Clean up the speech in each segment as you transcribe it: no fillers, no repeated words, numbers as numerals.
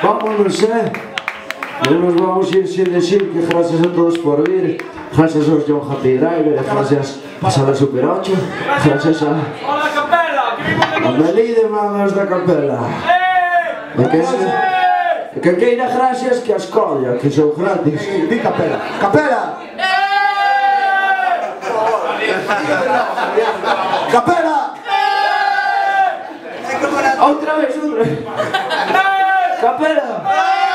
Vámonos, no nos vamos a ir sin decir que gracias a todos por vir, gracias a los John Happy Driver, gracias a Sala Super 8, gracias a... ¡Hola, Capela! ¡Que vimos de a Melí de Manos da Capela. Que queira gracias que a escolla, que son gratis. Di Capela. Capela! Capela! Outra vez, outra vez. Capela!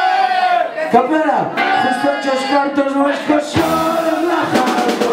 Capela! Justo os cartos máis coxones na jato.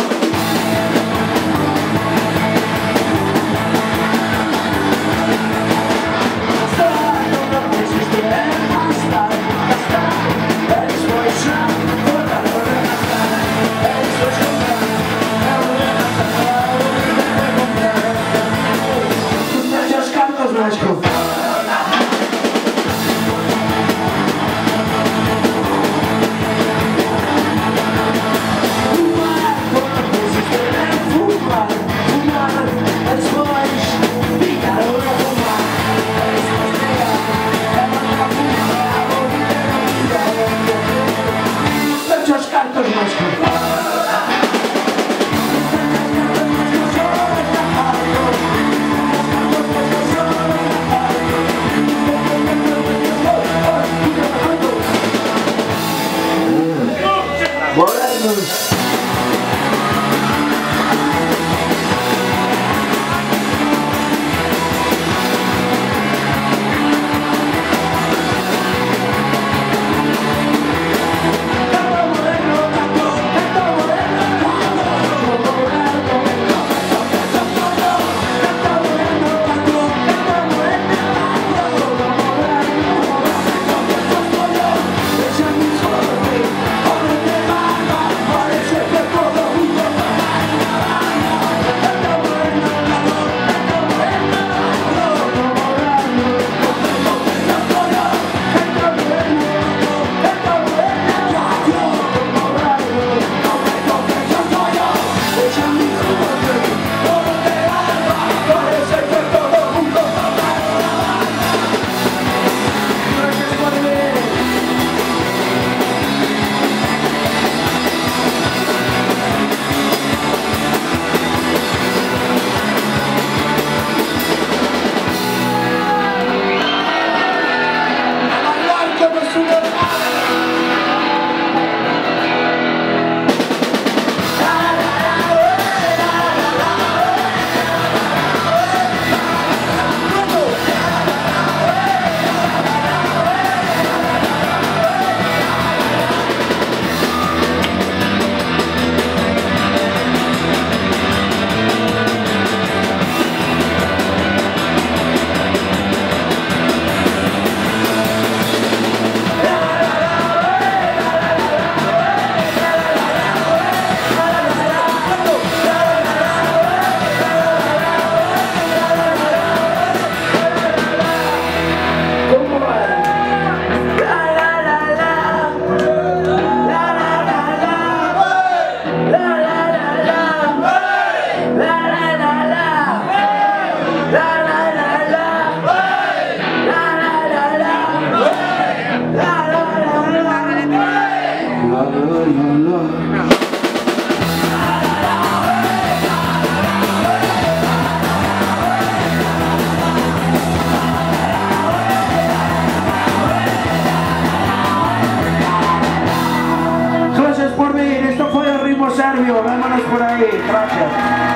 Gracias por venir, esto fue el ritmo serbio, vámonos por ahí, gracias.